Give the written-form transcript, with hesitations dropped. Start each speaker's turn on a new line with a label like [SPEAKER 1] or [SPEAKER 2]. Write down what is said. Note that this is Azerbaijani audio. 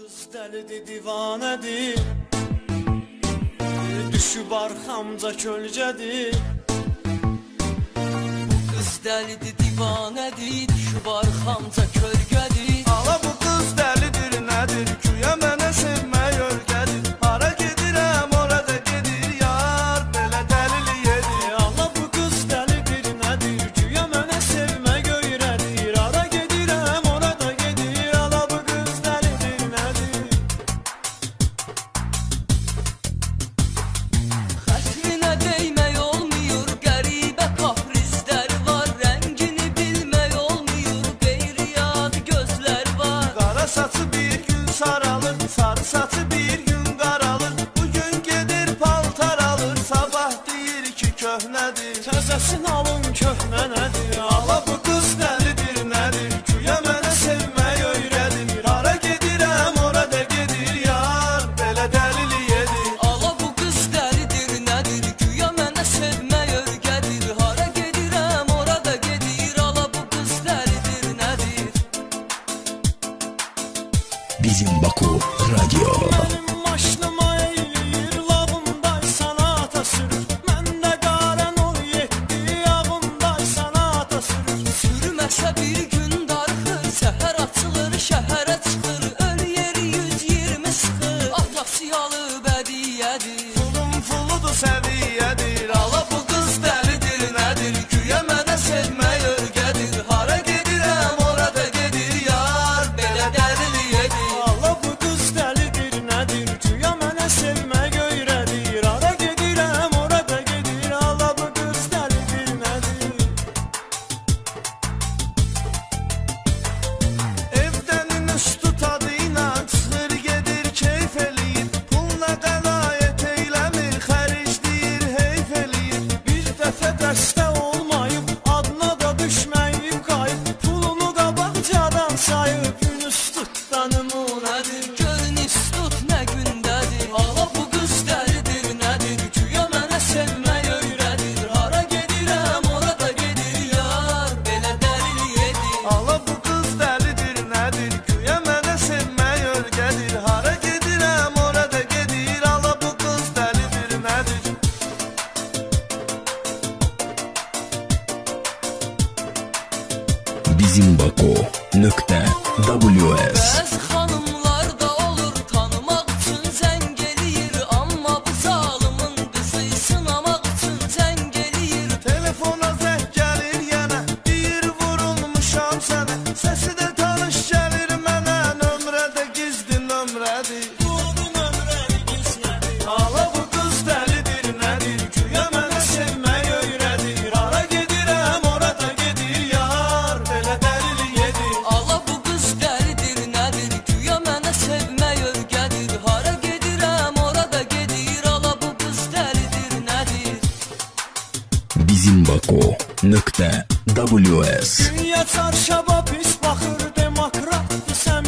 [SPEAKER 1] Qız dəlidir, divanədir, düşüb arxamca kölgədir.
[SPEAKER 2] Qız dəlidir, divanədir, düşüb arxamca kölgədir.
[SPEAKER 1] Ala bu qız dəlidir, nədir, güya mənə sevmək örgədir. Hara gedirəm, orada gedir, yar belə dəlili yedir. Ala bu qız dəlidir, nədir, güya mənə sevmək öyrədir. Hara gedirəm, orada gedir, ala bu qız dəlidir, nədir.
[SPEAKER 2] Xətrinə deymək olmuyor, qəribə kaprizlər var. Rəngini bilmək olmuyor, qeyri-yad gözlər var.
[SPEAKER 1] Qara saçı bir gün saralır, sarı saçı bir gün qaralır. Bugün gedir paltar alır, sabah deyir ki köhnədir. Təzəsini alın köhnə nədir, ala bu qız dəlidir, nədir, güya mənə sevmək öyrədir. Hara gedirəm, orada gedir, yar belə dəlili yedir.
[SPEAKER 2] Ala bu qız dəlidir, nədir, güya mənə sevmək örgədir. Hara gedirəm, orada gedir, ala bu qız dəlidir, nədir.
[SPEAKER 3] Bizim Baku Radyo.
[SPEAKER 1] Mənim maşınıma eyləyir, lağımdaysan ata sürür. Məndə qarən ol yetdi, yağımdaysan ata sürür.
[SPEAKER 2] Sürməsə bir gün darxır, səhər açılır, şəhərə çıxır. Öl yeri 120 sıxır, atası alıb ədiyyədir.
[SPEAKER 1] Pulum puludur, səviyyədir, ala bu qız dəlidir, nədir, güya mənə sevmək örgədir. Hara gedirəm, orada gedir, yar belə dəlili yedir. Ala bu qız dəlidir, nədir, güya mənə sevmək öyrədir. Hara gedirəm, orada gedir, ala bu qız dəlidir, nədir. Evdən üstü tadıyla çıxır, gedir, keyf eləyir. Puluna qənaət eyləmir, xərcləyir, heyf eləyir. Bir dəfə dəstə olmayıb, adına da düşməyib qayıb. Pulunu da bağcadan sayıb, gün üstüdə nümunədir.
[SPEAKER 2] Görün istut nə gündədir, ala bu qız dəlidir, nədir, güya mənə sevmək öyrədir. Hara gedirəm, orada gedir, yar belə dəlili yedir.
[SPEAKER 1] Ala bu qız dəlidir, nədir, güya mənə sevmək örgədir. Hara gedirəm, orada gedir, ala bu qız dəlidir, nədir.
[SPEAKER 3] Bizim Baku.ws.
[SPEAKER 2] Bəzi xanımlar da olur, tanımaq üçün zəng eləyir. Amma bu zalımın qızı sınamaq üçün zəng eləyir.
[SPEAKER 1] Telefona zəng gəlir yenə, deyir vurulmuşam sənə. Səsi də tanış gəlir mənə, nömrədə gizli nömrədir. Budu nömrəli gizlədir. Ala bu qız dəlidir, nədir, güya mənə sevmək öyrədir. Hara gedirəm, orada gedir, yar belə dəlili yedir.
[SPEAKER 2] Ala bu qız dəlidir, nədir, güya mənə sevmək örgədir. Hara gedirəm, orada gedir, ala bu qız dəlidir, nədir.
[SPEAKER 3] Bizim Baku.ws.
[SPEAKER 1] Dünya çarşaba pis baxır, demokratdır, sən